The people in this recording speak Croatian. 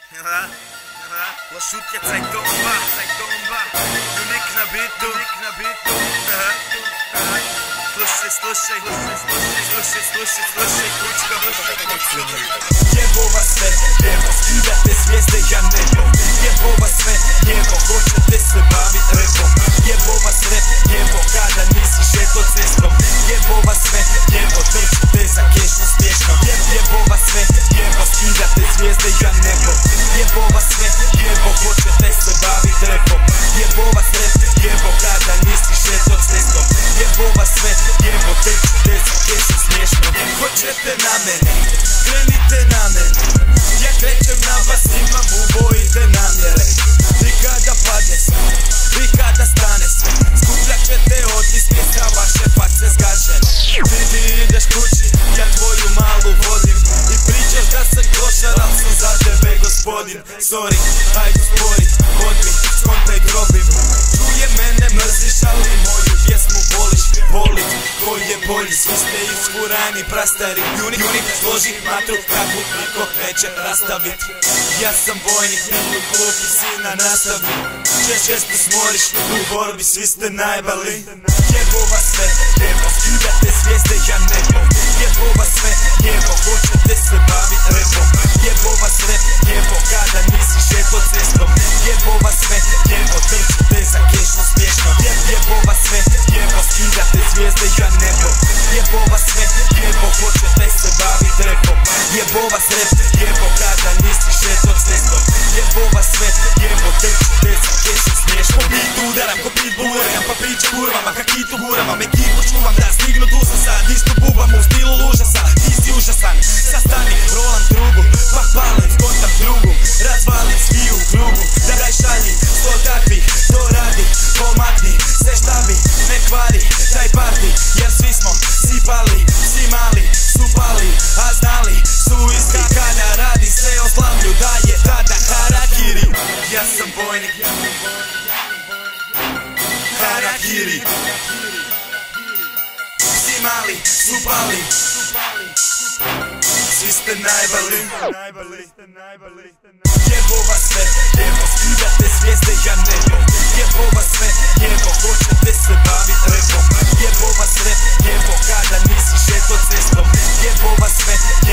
Loš utjecaj Tomba, unik na bitu. Slušaj, kučko. Jebova sve, evo, skidate zvijezde, ja nebo. Jebova sve, evo, hoćete se bavit repom. Jebova sve, evo, kada nisi šeto cestom. Jebova sve, evo, trčite za kešu smiješno. Jebova sve, evo, skidate zvijezde, ja nebo. Jebova sve, evo, hoćete se bavit repom. Jebova sve, evo, kada nisi šeto cestom. Jebova sve, evo, trčite za kešu smiješno. Hoćete na mene, krenite na mene. Ja krećem na vas, imam ubojite namjere. I kada padne sve, i kada stane sve, skupljat ćete otiske sa vaše face zgažene. Ti ideš kući, ja tvoju malu vodim. I pričaš da sam klošar, al sam za tebe gospodin. Sorry, ajde spori, odbi, skontaj drobim. Čuje mene mrziš, ali moju pjesmu voliš. Boli, ko je bolji, svi ste isfurani prastari. Junik, složi matru, kakvu niko neće rastavit. Ja sam vojnik, u klupi si na nastavi. Često smoriš, u borbi svi ste najbali. Jebova sve, evo, skidate zvijezde, ja nebo. Jebova sve, evo, hoćete se bavit repom. Jebova sve, evo, kada nisi šeto cestom. Jebova sve, evo, trčite za kešu smiješno. Jebova sve, evo, skidate zvijezde, ja nebo. Jebova sve, evo, hoćete se bavit repom. Jebova sve, evo, kada nisi šeto cestom. Jebova sve, evo, trčite za kešu smiješno. Po bitu udaram, ko pitbull urgam, pa pričam kurvama, kak kitu gurama. Ekipu čuvam da stignu, tu sam sad, isto bubam u stilu lužasa. Ti si užasan, sastani, rolam trubu, pa palim, skontam drugu. Razvalim svi u krugu, da daj šalji, sto takvih, to radi, pomakni, sve šta bi, ne kvari, taj party, jer svi smo sipali, svi mali, su pali, a znali su isti. Kada radi se o slavlju, da je tada harakiri. Ja sam vojnik, harakiri. Svi mali, su pali, svi ste najbali. Jebova sve, evo, skidate zvijezde, ja nebo. Jebova sve, evo, hoćete se bavit repom. Jebova sve, evo, kada nisi šeto cestom. Jebova sve,